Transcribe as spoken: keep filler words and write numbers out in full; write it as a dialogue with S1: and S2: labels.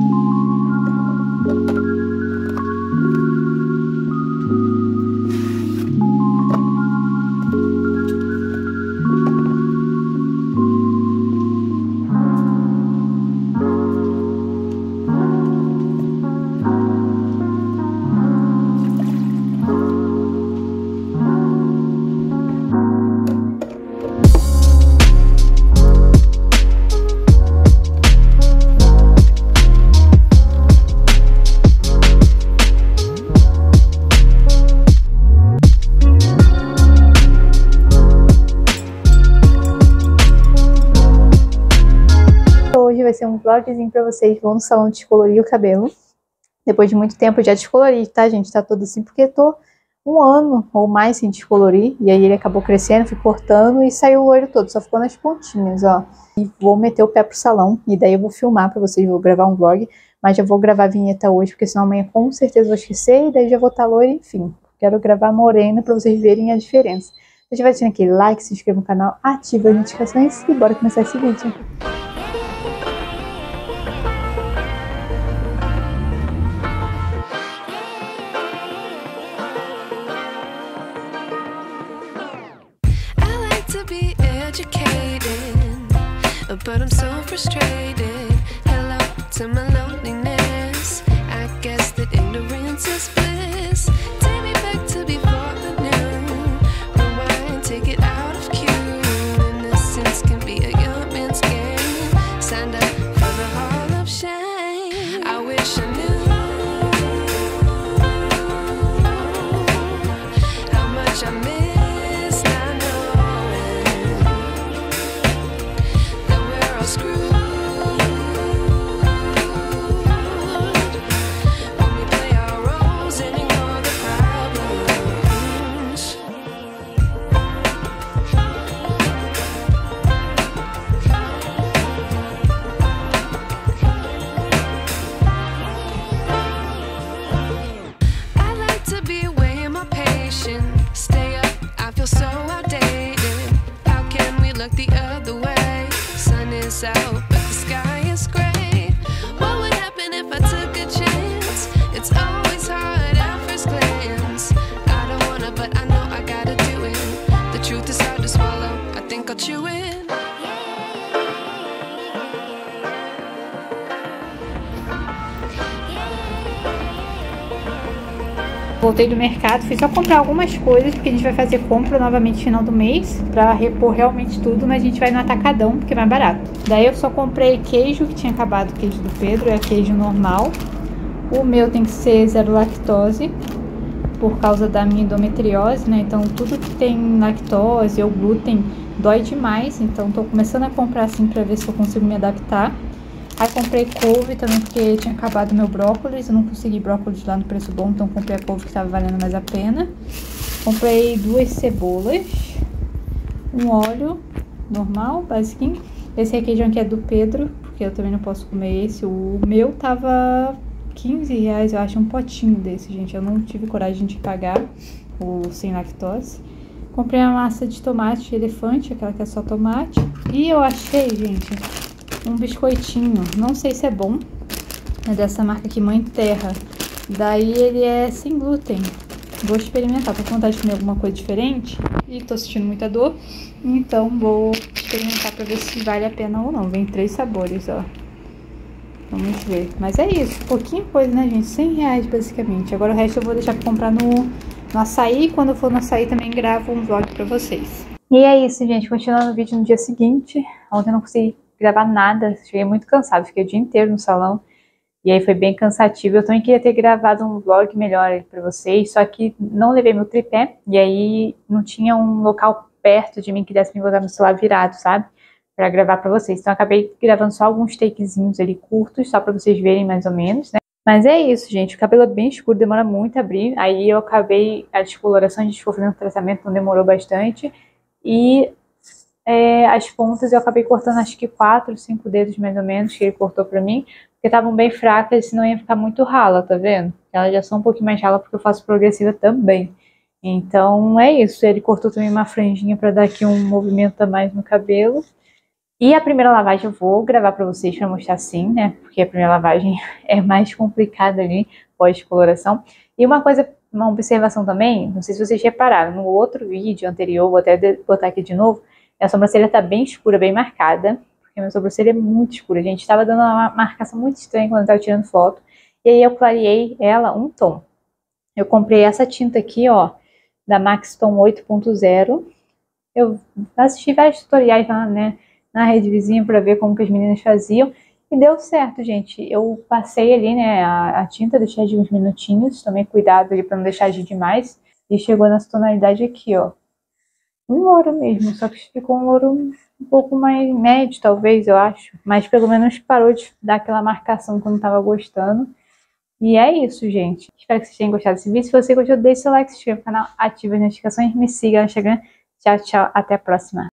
S1: Vai ser um vlogzinho pra vocês. Vou no salão descolorir o cabelo. Depois de muito tempo eu já descolori, tá, gente? Tá todo assim porque tô um ano ou mais sem descolorir. E aí ele acabou crescendo, fui cortando e saiu o loiro todo. Só ficou nas pontinhas, ó. E vou meter o pé pro salão. E daí eu vou filmar pra vocês, vou gravar um vlog. Mas já vou gravar a vinheta hoje, porque senão amanhã com certeza eu vou esquecer. E daí já vou estar loira, enfim. Quero gravar morena pra vocês verem a diferença. Se já vai deixando aquele like, se inscreva no canal, ativa as notificações e bora começar esse vídeo.
S2: But I'm so frustrated. Hello to my loneliness. I guess that ignorance is bliss. Take me back to before the new. Rewind, take it out of cue. Innocence can be a young man's game. Signed up for the hall of shame. I wish I knew how much I miss. Out, but the sky is gray. What would happen if I took a chance? It's always hard at first glance. I don't wanna, but I know I gotta do it. The truth is hard to swallow. I think I'll chew it.
S1: Voltei do mercado, fui só comprar algumas coisas, porque a gente vai fazer compra novamente no final do mês, pra repor realmente tudo, mas a gente vai no atacadão, porque é mais barato. Daí eu só comprei queijo, que tinha acabado o queijo do Pedro, é queijo normal. O meu tem que ser zero lactose, por causa da minha endometriose, né? Então tudo que tem lactose ou glúten dói demais, então tô começando a comprar assim pra ver se eu consigo me adaptar. Aí comprei couve também, porque tinha acabado meu brócolis, eu não consegui brócolis lá no preço bom, então comprei a couve que tava valendo mais a pena. Comprei duas cebolas, um óleo normal, basiquinho. Esse requeijão aqui é do Pedro, porque eu também não posso comer esse. O meu tava quinze reais, eu acho, um potinho desse, gente. Eu não tive coragem de pagar o sem lactose. Comprei a massa de tomate elefante, aquela que é só tomate. E eu achei, gente, um biscoitinho, não sei se é bom, é dessa marca aqui, Mãe Terra. Daí ele é sem glúten. Vou experimentar, tô com vontade de comer alguma coisa diferente e tô sentindo muita dor, então vou experimentar pra ver se vale a pena ou não. Vem três sabores, ó. Vamos ver. Mas é isso, pouquinho coisa, né, gente? cem reais basicamente. Agora o resto eu vou deixar pra comprar no, no açaí. Quando eu for no açaí também gravo um vlog pra vocês. E é isso, gente. Continuando o vídeo no dia seguinte. Ontem eu não consegui gravar nada, cheguei muito cansado, fiquei o dia inteiro no salão. E aí foi bem cansativo. Eu também queria ter gravado um vlog melhor pra vocês, só que não levei meu tripé. E aí não tinha um local perto de mim que desse pra botar meu celular virado, sabe? Pra gravar pra vocês. Então eu acabei gravando só alguns takezinhos ali curtos, só pra vocês verem mais ou menos, né? Mas é isso, gente. O cabelo é bem escuro, demora muito a abrir. Aí eu acabei, a descoloração, a gente ficou fazendo tratamento, então demorou bastante. E é, as pontas eu acabei cortando acho que quatro, cinco dedos mais ou menos, que ele cortou pra mim. Porque estavam bem fracas, senão ia ficar muito rala, tá vendo? Elas já são um pouquinho mais rala porque eu faço progressiva também. Então é isso. Ele cortou também uma franjinha pra dar aqui um movimento a mais no cabelo. E a primeira lavagem eu vou gravar pra vocês pra mostrar sim, né? Porque a primeira lavagem é mais complicada ali, pós-coloração. E uma coisa, uma observação também, não sei se vocês repararam, no outro vídeo anterior, vou até botar aqui de novo, a sobrancelha tá bem escura, bem marcada, porque a minha sobrancelha é muito escura, gente. Tava dando uma marcação muito estranha quando eu tava tirando foto. E aí eu clareei ela um tom. Eu comprei essa tinta aqui, ó, da Max Tom oito ponto zero. Eu assisti vários tutoriais lá, né, na rede vizinha pra ver como que as meninas faziam. E deu certo, gente. Eu passei ali, né, a, a tinta, deixei de uns minutinhos. Tomei cuidado ali pra não deixar de demais. E chegou nessa tonalidade aqui, ó. Um ouro mesmo, só que ficou um ouro um pouco mais médio, talvez, eu acho. Mas pelo menos parou de dar aquela marcação que eu não tava gostando. E é isso, gente. Espero que vocês tenham gostado desse vídeo. Se você gostou, deixe seu like, se inscreva no canal, ative as notificações, me siga no Instagram. Tchau, tchau. Até a próxima.